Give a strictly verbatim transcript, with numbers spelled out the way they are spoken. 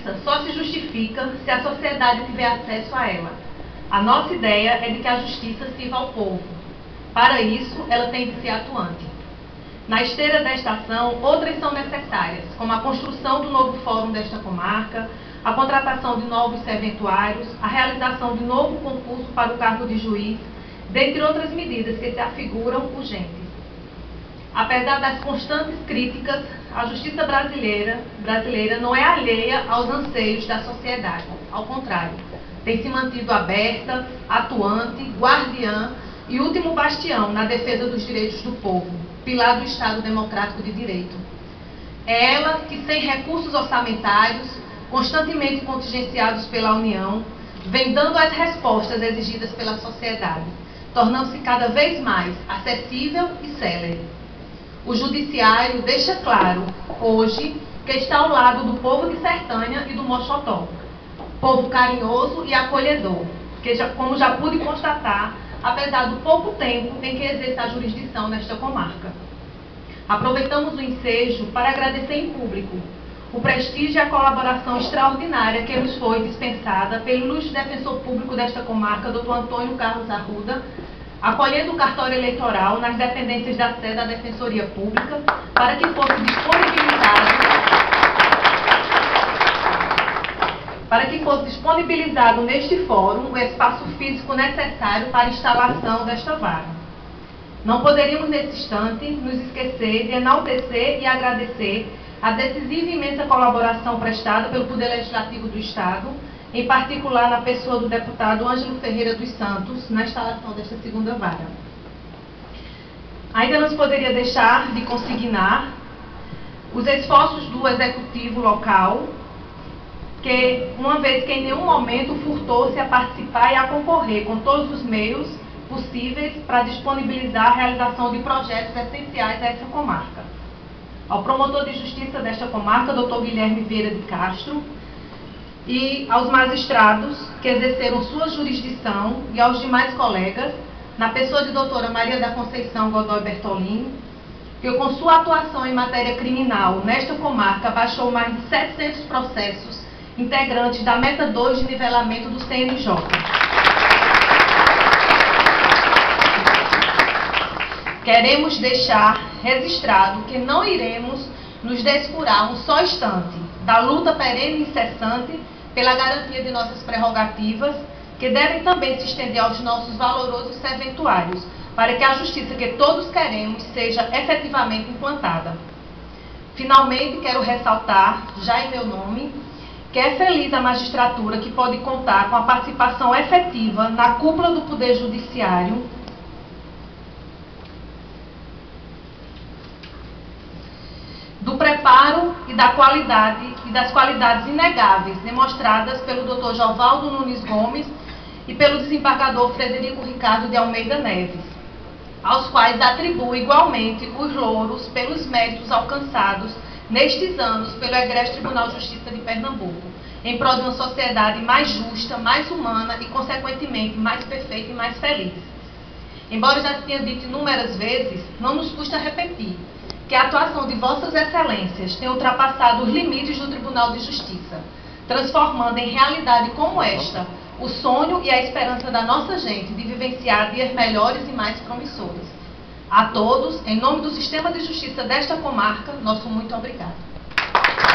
justiça só se justifica se a sociedade tiver acesso a ela. A nossa ideia é de que a justiça sirva ao povo. Para isso, ela tem de ser atuante. Na esteira desta ação, outras são necessárias, como a construção do novo fórum desta comarca, a contratação de novos serventuários, a realização de novo concurso para o cargo de juiz, dentre outras medidas que se afiguram urgentes. Apesar das constantes críticas, a justiça brasileira, brasileira não é alheia aos anseios da sociedade. Ao contrário, tem se mantido aberta, atuante, guardiã e último bastião na defesa dos direitos do povo, pilar do Estado Democrático de Direito. É ela que, sem recursos orçamentários, constantemente contingenciados pela União, vem dando as respostas exigidas pela sociedade, tornando-se cada vez mais acessível e célere. O Judiciário deixa claro, hoje, que está ao lado do povo de Sertânia e do Moxotó, povo carinhoso e acolhedor, que já, como já pude constatar, apesar do pouco tempo em que exerce a jurisdição nesta comarca. Aproveitamos o ensejo para agradecer em público o prestígio e a colaboração extraordinária que nos foi dispensada pelo ilustre defensor público desta comarca, doutor Antônio Carlos Arruda, acolhendo o cartório eleitoral nas dependências da sede da Defensoria Pública, para que fosse disponibilizado para que fosse disponibilizado neste fórum o espaço físico necessário para a instalação desta vara. Não poderíamos, nesse instante, nos esquecer de enaltecer e agradecer a decisiva e imensa colaboração prestada pelo Poder Legislativo do Estado, em particular na pessoa do deputado Ângelo Ferreira dos Santos, na instalação desta segunda vara. Ainda não se poderia deixar de consignar os esforços do Executivo local, que, uma vez que em nenhum momento furtou-se a participar e a concorrer com todos os meios possíveis para disponibilizar a realização de projetos essenciais a essa comarca. Ao promotor de justiça desta comarca, doutor Guilherme Vieira de Castro, e aos magistrados que exerceram sua jurisdição e aos demais colegas, na pessoa de doutora Maria da Conceição Godoy Bertolini, que com sua atuação em matéria criminal nesta comarca baixou mais de setecentos processos integrantes da Meta dois de nivelamento do C N J. Queremos deixar registrado que não iremos nos descurar um só instante da luta perene e incessante pela garantia de nossas prerrogativas, que devem também se estender aos nossos valorosos serventuários, para que a justiça que todos queremos seja efetivamente implantada. Finalmente, quero ressaltar, já em meu nome, que é feliz a magistratura que pode contar com a participação efetiva na cúpula do Poder Judiciário, do preparo e da qualidade e das qualidades inegáveis demonstradas pelo doutor Jovaldo Nunes Gomes e pelo desembargador Frederico Ricardo de Almeida Neves, aos quais atribuo igualmente os louros pelos méritos alcançados nestes anos pelo Egresso Tribunal de Justiça de Pernambuco, em prol de uma sociedade mais justa, mais humana e, consequentemente, mais perfeita e mais feliz. Embora já se tenha dito inúmeras vezes, não nos custa repetir que a atuação de Vossas Excelências tem ultrapassado os limites do Tribunal de Justiça, transformando em realidade como esta o sonho e a esperança da nossa gente de vivenciar dias melhores e mais promissores. A todos, em nome do sistema de justiça desta comarca, nosso muito obrigado.